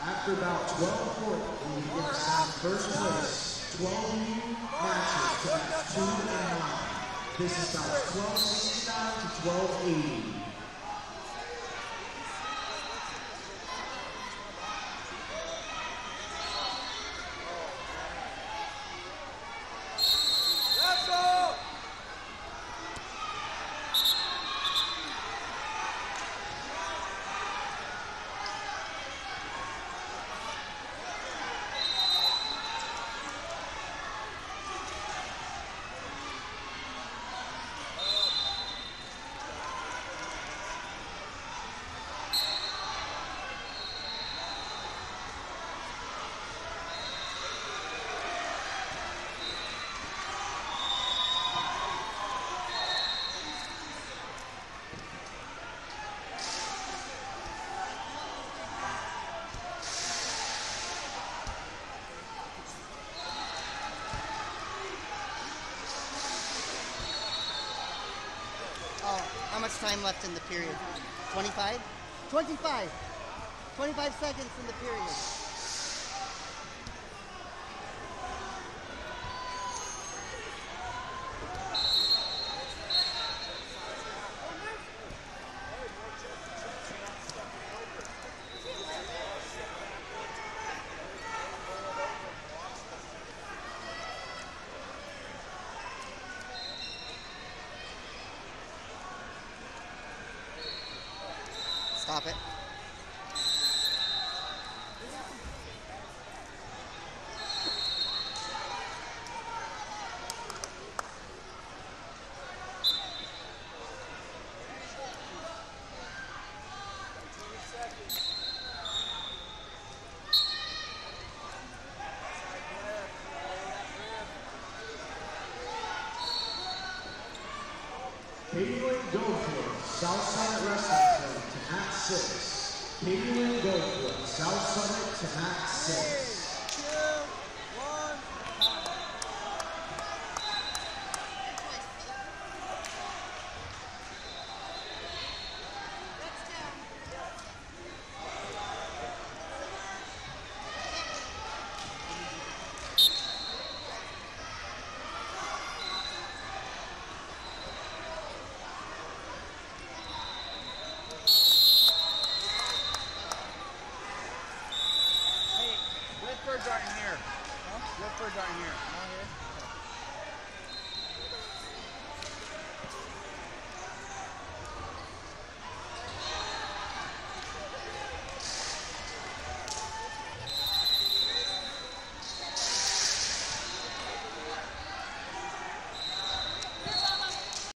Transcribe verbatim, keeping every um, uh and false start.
After about twelve forty, we begin to assign first place, twelve new matches to match two and nine. This is about twelve sixty-nine to twelve eighty. How much time left in the period? twenty-five? twenty-five! twenty-five seconds in the period. Stop it. Caitlin Goldthorpe, Southside Wrestling Center to Act six. Caitlin Goldthorpe, Southside to Act six. Redbirds aren't here. Huh? Redbirds aren't here.